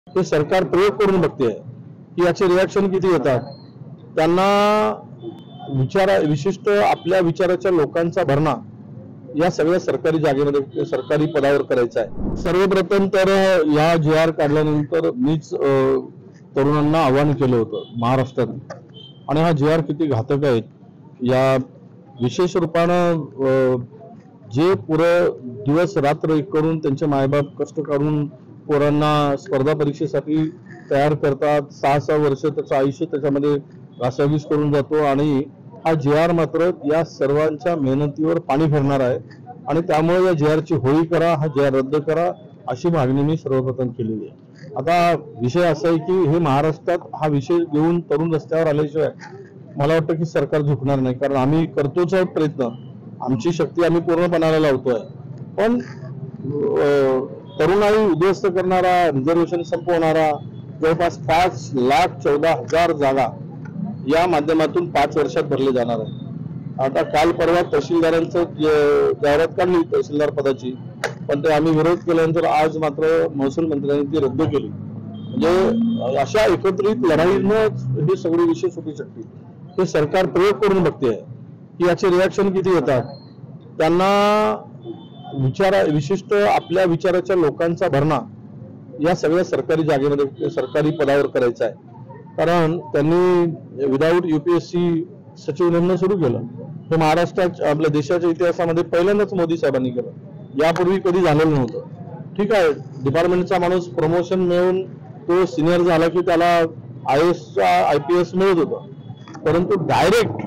हे सरकार प्रयोग करून बघते की याचे रिॲक्शन किती येतात. त्यांना विशिष्ट आपल्या विचाराच्या लोकांचा भरणा या सगळ्या सरकारी जागेमध्ये सरकारी पदावर करायचा आहे. सर्वप्रथम तर या JR काढल्यानंतर मीच तरुणांना आवाहन केलं होतं महाराष्ट्रात, आणि हा JR किती घातक आहेत या विशेष रूपानं जे पुरं दिवस रात्र एक करून त्यांचे मायबाप कष्ट काढून पोरांना स्पर्धा परीक्षेसाठी तयार करतात. 6-6 वर्ष त्याचं आयुष्य त्याच्यामध्ये घासाघीस करून जातो, आणि हा JR मात्र या सर्वांच्या मेहनतीवर पाणी फिरणार आहे. आणि त्यामुळे या JR ची होळी करा, हा JR रद्द करा अशी मागणी मी सर्वप्रथम केलेली आहे. आता विषय असा आहे की हे महाराष्ट्रात हा विषय घेऊन तरुण रस्त्यावर आल्याशिवाय मला वाटतं की सरकार झुकणार नाही, कारण आम्ही करतोच प्रयत्न, आमची शक्ती आम्ही पूर्णपणाला लावतोय. पण तरुणाई उद्ध्वस्त करणारा, रिझर्वेशन संपवणारा जवळपास 5,14,000 जागा या माध्यमातून 5 वर्षात भरले जाणार आहे. आता काल परवा तहसीलदारांचं जाहिरात काढली तहसीलदार पदाची, पण ते आम्ही विरोध केल्यानंतर आज मात्र महसूल मंत्र्यांनी ती रद्द केली. म्हणजे अशा एकत्रित लढाईनं हे सगळे विषय सुटू शकतील. हे सरकार प्रयोग करून बघते की याचे रिॲक्शन किती येतात. त्यांना विशिष्ट आपल्या विचाराच्या लोकांचा भरणा या सगळ्या सरकारी जागेमध्ये सरकारी पदावर करायचा आहे. कारण त्यांनी विदाऊट UPSC सचिव नेमणं सुरू केलं. हे महाराष्ट्राच्या आपल्या देशाच्या इतिहासामध्ये पहिल्यांदाच मोदी साहेबांनी केलं, यापूर्वी कधी झालेलं नव्हतं. ठीक आहे, डिपार्टमेंटचा माणूस प्रमोशन मिळून तो सिनियर झाला की त्याला IAS IPS मिळत होतं, परंतु डायरेक्ट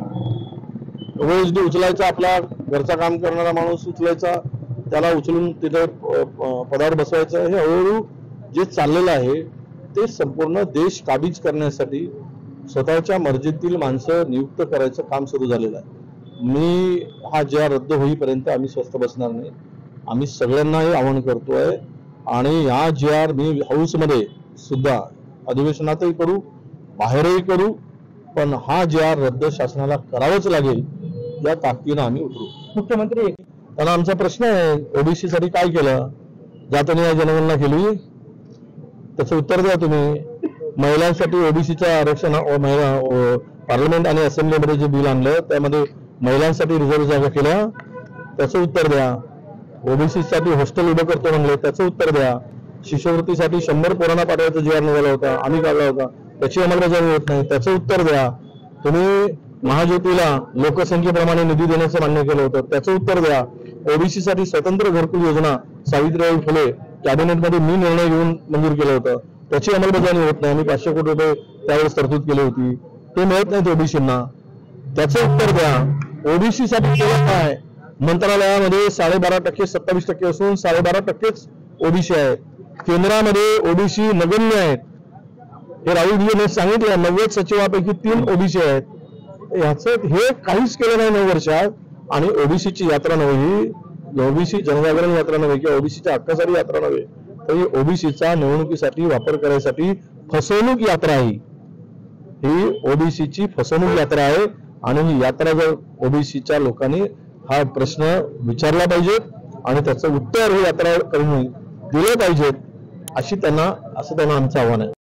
OSD उचलायचा, आपला घरचा काम करणारा माणूस उचलायचा, त्याला उचलून तिथे पदावर बसवायचं. हे हळूहळू जे चाललेलं आहे ते संपूर्ण देश काबीज करण्यासाठी स्वतःच्या मर्जीतील माणसं नियुक्त करायचं काम सुरू झालेलं आहे. मी हा JR रद्द होईपर्यंत आम्ही स्वस्थ बसणार नाही. आम्ही सगळ्यांनाही आवाहन करतोय, आणि हा JR मी हाऊसमध्ये सुद्धा अधिवेशनातही करू, बाहेरही करू, पण हा JR रद्द शासनाला करावंच लागेल या ताकदीनं आम्ही उतरू. मुख्यमंत्री त्याला आमचा प्रश्न आहे, OBC साठी काय केलं, जातनिहाय जनगणना केली, त्याचं उत्तर द्या तुम्ही. महिलांसाठी OBCचं आरक्षण पार्लमेंट आणि असेंब्लीमध्ये जे बिल आणलं त्यामध्ये महिलांसाठी रिझर्व्ह जागा केल्या, त्याचं उत्तर द्या. OBC साठी हॉस्टेल उभं करतो म्हणले, त्याचं उत्तर द्या. शिष्यवृत्तीसाठी 100 पोरांना पाठवायचा JR निघाला होता, आम्ही काढला होता, त्याची अंमलबजावणी होत नाही, त्याचं उत्तर द्या. तुम्ही महाज्योतीला लोकसंख्येप्रमाणे निधी देण्याचं मान्य केलं होतं, त्याचं उत्तर द्या. OBC साठी स्वतंत्र घरकुल योजना सावित्रीबाई फुले कॅबिनेटमध्ये मी निर्णय घेऊन मंजूर केलं होतं, त्याची अंमलबजावणी होत नाही. आम्ही 500 कोटी रुपये त्यावेळेस तरतूद केली होती, ते मिळत नाहीत OBCंना, त्याचं उत्तर द्या. OBC साठी केलं काय, मंत्रालयामध्ये 12.5% 27% असून 12.5%च OBC आहे. केंद्रामध्ये OBC नगण्य आहेत. हे राहुलजीने सांगितलं, 90 सचिवापैकी 3 OBC आहेत. ह्याचं हे काहीच केलं नाही 9 वर्षात. आणि OBCची यात्रा नव्हे, OBC जनजागरण यात्रा नव्हे किंवा OBCच्या हक्कासाठी यात्रा नव्हे, तर ही OBCचा निवडणुकीसाठी वापर करायसाठी फसवणूक यात्रा आहे. ही OBCची फसवणूक यात्रा आहे. आणि ही यात्रा जर OBCच्या लोकांनी हा प्रश्न विचारला पाहिजे आणि त्याचं उत्तर ही यात्रा करून दिलं पाहिजे, असं त्यांना आमचं आव्हान आहे.